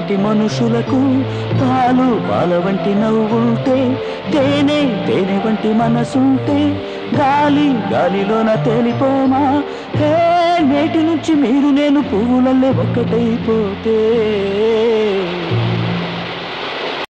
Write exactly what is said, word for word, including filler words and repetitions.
వంటి మనుషులకు పాలు పాల వంటి నవ్వుంటే, తేనె తేనె వంటి మనసుంటే, గాలి గాలిలోన తేలిపోమా. హే నేటి నుంచి మీరు నేను పువ్వులల్లే ఒక్కటైపోతే